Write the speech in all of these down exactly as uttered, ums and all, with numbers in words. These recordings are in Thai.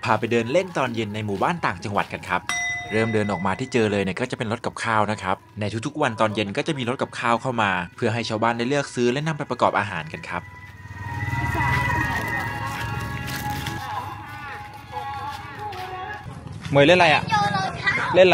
พาไปเดินเล่นตอนเย็นในหมู่บ้านต่างจังหวัดกันครับเริ่มเดินออกมาที่เจอเลยเนี่ยก็จะเป็นรถกับข้าวนะครับในทุกๆวันตอนเย็นก็จะมีรถกับข้าวเข้ามาเพื่อให้ชาวบ้านได้เลือกซื้อและนำไปประกอบอาหารกันครับเหมยเล่นอะไรอ่ะเล่นอะไร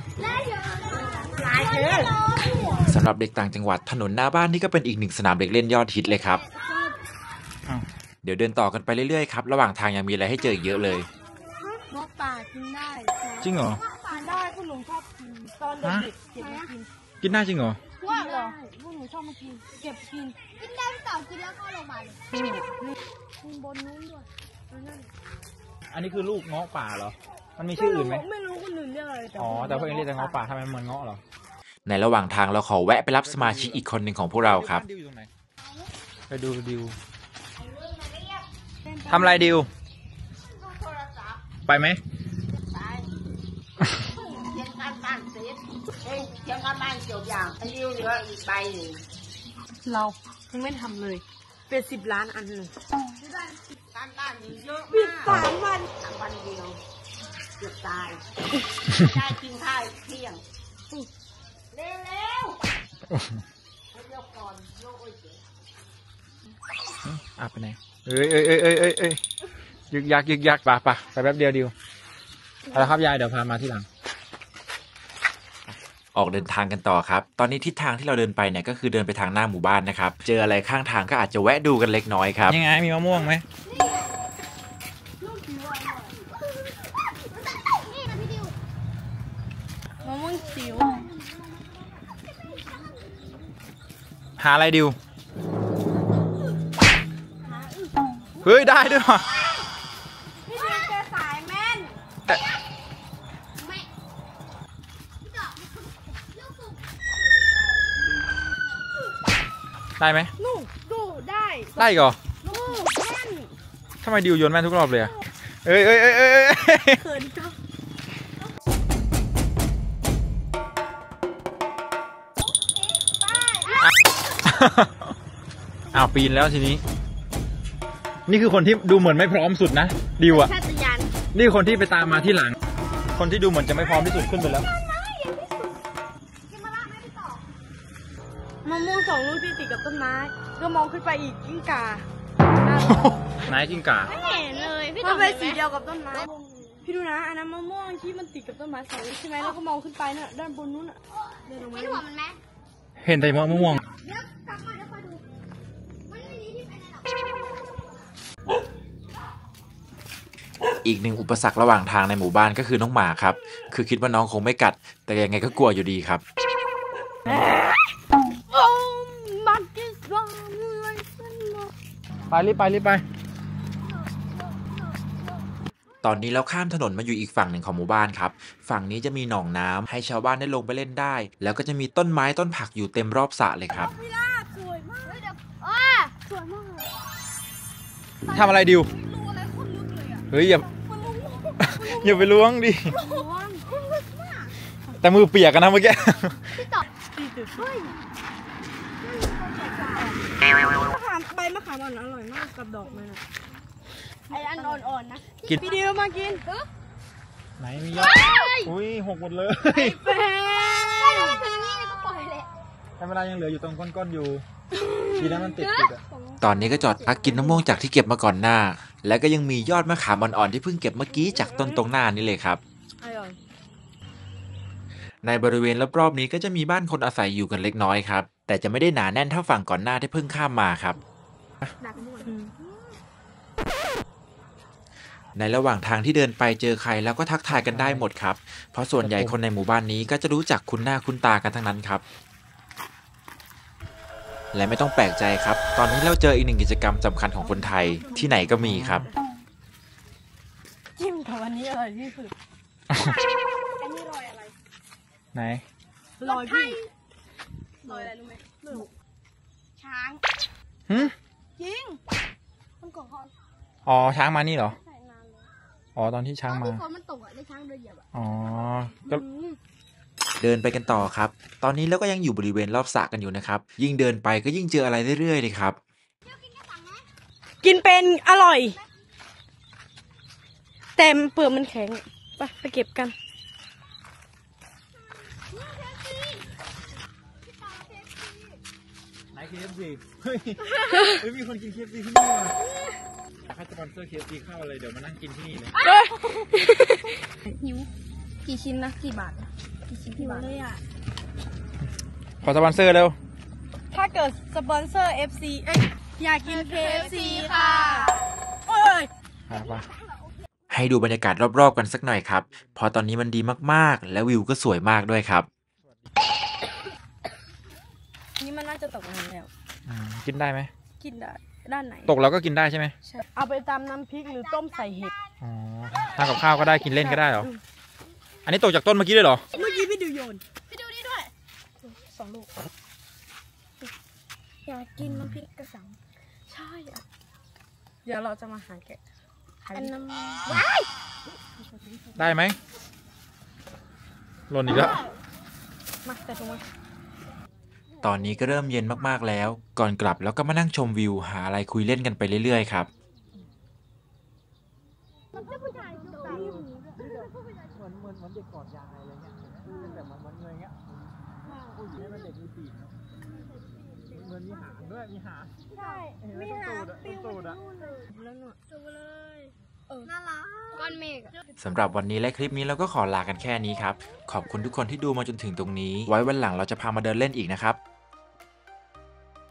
สำหรับเด็กต่างจังหวัดถนนหน้าบ้านนี่ก็เป็นอีกหนึ่งสนามเด็กเล่นยอดฮิตเลยครับเดี๋ยวเดินต่อกันไปเรื่อยๆครับระหว่างทางยังมีอะไรให้เจออีกเยอะเลยนกป่ากินได้จริงเหรอป่าได้พวกหนูชอบกินตอนเด็กๆเก็บมากินกินได้จริงเหรอว่าเหรอพวกหนูชอบมากินเก็บกินกินได้พี่ต่อกินแล้วเข้าโรงพยาบาลกินบนนู้นด้วยอันนี้คือลูกเงาะป่าเหรอมันมีชื่ออื่นไหมไม่รู้คนอื่นเรียกอะไรอ๋อแต่พวกเองเรียกแต่เงาะป่าทำไมมันเงาะเหรอในระหว่างทางเราขอแวะไปรับสมาชิกอีกคนหนึ่งของพวกเราครับไปดูดิวทำอะไรดิวไปไหมไปเทียนการบ้านเสร็จเฮ้ยเทียนการบ้านเกี่ยวอย่างไอ้ดิวเหลืออีกใบหนึ่งเรายังไม่ทำเลยเป็นสิบล้านอันหนึ่งการบ้านเยอะปิดมากสามวันสามวันเดียวเกือบตายได้กินข้าวเที่ยงเร็วเร็วเร็วก่อนโลกโอ้ยเจ๊อ่ะไปไหนเอ้ยเอ้ยเอ้ยเอ้ยเอ้ยเอ้ยยึกยักยึกยักป่ะป่ะไปแป๊บเดียวดิวเอาละครับยายเดี๋ยวพามาที่หลังออกเดินทางกันต่อครับตอนนี้ทิศทางที่เราเดินไปเนี่ยก็คือเดินไปทางหน้าหมู่บ้านนะครับเจออะไรข้างทางก็อาจจะแวะดูกันเล็กน้อยครับยังไงมีมะม่วงไหมมะม่วงจิ๋วหาอะไรดิวเฮ้ยได้ด้วยว่ะพี่ดิวแกสายแม่นได้ไหมลูกดูได้ได้เหรอลูกแม่นทำไมดิวโยนแม่นทุกรอบเลยอะเอ้ยเอ้ยเอ้ยเอ้ยเขินจังอ้าวปีนแล้วทีนี้นี่คือคนที่ดูเหมือนไม่พร้อมสุดนะดิวอะนี่คนที่ไปตามมาที่หลังคนที่ดูเหมือนจะไม่พร้อมที่สุดขึ้นไปแล้วมะม่วงสองลูกที่ติดกับต้นไม้ก็มองขึ้นไปอีกกิ้งก่าไหนกิ้งก่าไม่เห็นเลยพี่ต้องเป็นสีเดียวกับต้นไม้พี่ดูนะอันนั้นมะม่วงที่มันติดกับต้นไม้สองลูกใช่ไหมแล้วก็มองขึ้นไปน่ะด้านบนนู้นอ่ะเดินลงมาไม่หัวมันไหมเห็นแต่มะม่วงเดี๋ยวกลับมาเดี๋ยวคอยดูมันไม่มีที่ไปไหนหรอกอีกหนึ่งอุปสรรคระหว่างทางในหมู่บ้านก็คือน้องหมาครับคือคิดว่าน้องคงไม่กัดแต่ยังไงก็กลัวอยู่ดีครับไปรีบไปรีบไปตอนนี้เราข้ามถนนมาอยู่อีกฝั่งหนึ่งของหมู่บ้านครับฝั่งนี้จะมีหนองน้ำให้ชาวบ้านได้ลงไปเล่นได้แล้วก็จะมีต้นไม้ต้นผักอยู่เต็มรอบสระเลยครับสวยมากสวยมากทำอะไรดิวเฮ้ยอย่าอย่าไปล้วงดิแต่มือเปียกกันนะเมื่อกี้ใบมะขามอ่อนอร่อยมากกับดอกมันไออันอ่อนๆนะกินพี่ดิวมากินไหนมียอดอุ้ยหกหมดเลยแป้แต่เวลายังเหลืออยู่ตรงก้นๆอยู่ทีนั้นมันติดติดอ่ะตอนนี้ก็จอดพักกินมะม่วงจากที่เก็บมาก่อนหน้าแล้วก็ยังมียอดมะขามอ่อนๆที่เพิ่งเก็บเมื่อกี้จากต้นตรงหน้านี่เลยครับในบริเวณรอบๆนี้ก็จะมีบ้านคนอาศัยอยู่กันเล็กน้อยครับแต่จะไม่ได้หนาแน่นเท่าฝั่งก่อนหน้าที่เพิ่งข้ามมาครับในระหว่างทางที่เดินไปเจอใครแล้วก็ทักทายกันได้หมดครับเพราะส่วนใหญ่คนในหมู่บ้านนี้ก็จะรู้จักคุ้นหน้าคุ้นตากันทั้งนั้นครับและไม่ต้องแปลกใจครับตอนนี้เราเจออีกหนึ่งกิจกรรมสำคัญของคนไทยที่ไหนก็มีครับจิ้มกับวันนี้อร่อยที่สุดอันนี้ลอยอะไรไหนลอยพี่ลอยอะไรรู้ไหมช้างหืมจริงมันก่อนอ๋อช้างมานี่เหรออ๋อตอนที่ช้างมาฝนมันตกอ่ะได้ช้างเดินเหยียบอ่ะอ๋อก็เดินไปกันต่อครับตอนนี้เราก็ยังอยู่บริเวณรอบสระกันอยู่นะครับยิ่งเดินไปก็ยิ่งเจออะไรเรื่อยๆเลยครับกินเป็นอร่อยแต่เปลือกมันแข็งไปไปเก็บกันไหน เค เอฟ ซี เฮ้ยเฮ้ยมีคนกิน เค เอฟ ซี ที่นี่ว่ะอยากให้สปอนเซอร์ เค เอฟ ซี เข้าเลยเดี๋ยวมานั่งกินที่นี่เลยหิวกี่ชิ้นนะกี่บาทกี่ชิ้นกี่บาทเลยอ่ะขอสปอนเซอร์เร็วถ้าเกิดสปอนเซอร์ เอฟ ซี เอ้ยอยากกิน เค เอฟ ซี ค่ะโอ้ยให้ดูบรรยากาศรอบๆกันสักหน่อยครับเพอตอนนี้มันดีมากๆ และวิวก็สวยมากด้วยครับนี่มันน่าจะตกน้ำแล้วกินได้ไหมกินได้ด้านไหนตกแล้วก็กินได้ใช่ไหมใช่เอาไปตำน้ำพริกหรือต้มใส่เห็ดอ๋อทานกับข้าวก็ได้กินเล่นก็ได้เหรอ อันนี้ตกจากต้นเมื่อกี้เลยเหรอเมื่อกี้พี่ดูโยนพี่ดูนี่ด้วยสองลูกอยากกินน้ำพริกกระสังใช่อ่ะเดี๋ยวเราจะมาหาแกะอันน้ำได้ไหมหล่นอีกแล้วมาแต่ตรงนี้ตอนนี้ก็เริ่มเย็นมากๆแล้ว ก่อนกลับแล้วก็มานั่งชมวิวหาอะไรคุยเล่นกันไปเรื่อยๆครับเหมือนเหมือนเหมือนเด็กกอดยายอะไรเงี้ยเป็นแบบเหมือนเหมือนเงยเงี้ยผู้หญิงให้มันเด็กมีปีกเนาะเหมือนมีหางด้วยมีหางใช่มีหางปิ้วตูดอะแล้วหนวดตัวเลยเออน่ารักก้อนเมฆอะสำหรับวันนี้และคลิปนี้เราก็ขอลากันแค่นี้ครับ ขอบคุณทุกคนที่ดูมาจนถึงตรงนี้ ไว้วันหลังเราจะพามาเดินเล่นอีกนะครับ